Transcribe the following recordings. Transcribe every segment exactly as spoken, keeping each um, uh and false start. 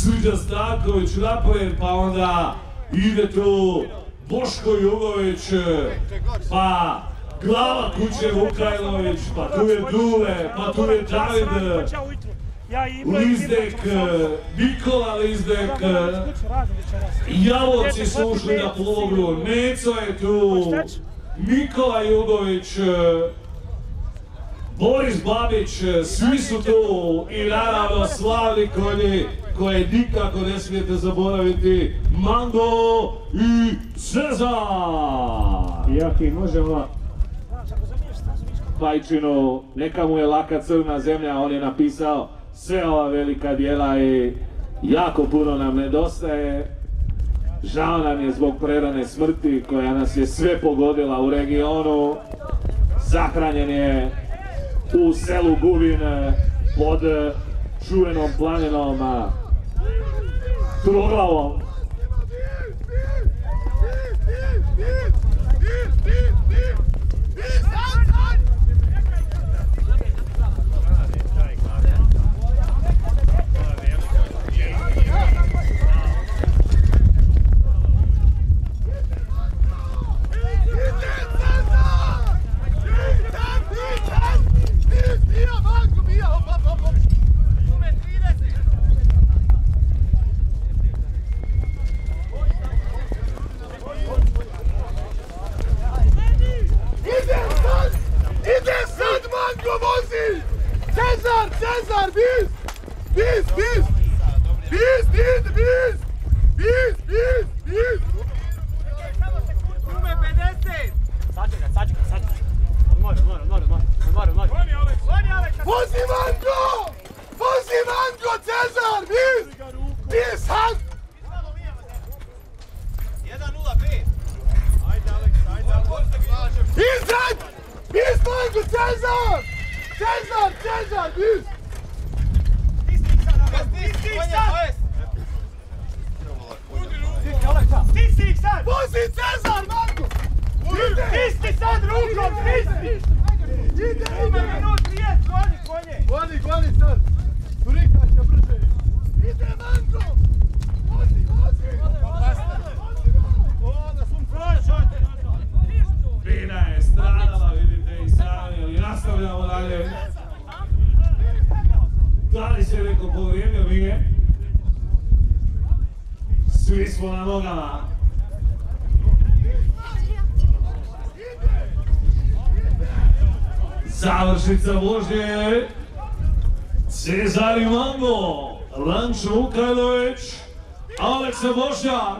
Srđan Stanković napred, pa onda ide tu Boško Jugović, pa glava kuće Vukajlović, pa tu je Dule, pa tu je David Lizdek, Nikola Lizdek, Jalovci su ušli na plogu, Neco je tu, Nikola Jugović, Boris Babić, svi su tu i naravno slavni konji koje nikako ne smijete zaboraviti, Mango i Cezar! Iaki možemo Pajčinu, neka mu je laka crna zemlja, on je napisao sve ova velika djela i jako puno nam nedostaje. Žao nam je zbog prerane smrti koja nas je sve pogodila u regionu. Sahranjen je u selu Guvin pod čuvenom planinom Troglavom. Cezar, Cezar, bis! Bis, bis! Bis, bis, bis! Bis, bis, bis! Ume pedeset! Sačekaj, sačekaj, sačekaj. Odmori, odmori, odmori, odmori, odmori. Vozi Manko! Vozi Manko, Cezar, bis! Bis, sad! jedan nula pet. Ajde, Aleks, ajde, Aleks. Iznad! Bis, Manko, Cezar! Cezar, Cezar, bis! Ti si ih sad! Ti si ih sad! Vozi Cezar, Manko! Stisni sad rukom, stisni! Ide, Ima ide! minut trijet, goni konje! Goni, goni sad! Turika će brže! Ide, Manko! Vozi, vozi! Bina je stradala, vidite i sami, ali nastavljamo dalje. Da li se neko povrijedio, nije? Svi smo na nogama. Završnica vožnje. Cezar i Mango, Rančo Vukajlović, Aleksa Bošnjak.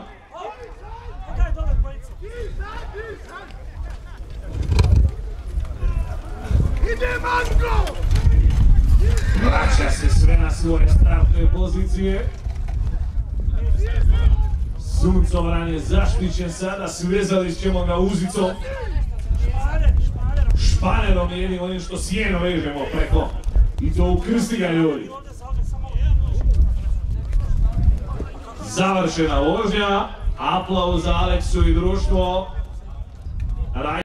Ide, Manko! Vraća se sve na svoje startne pozicije. Suncovran je zaštićen sada, svezali ćemo ga uzicom. Španerom je jednim onim što sjeno vežemo preko. I to ukrsti ga ljudi. Završena vožnja, aplauz za Aleksu i društvo.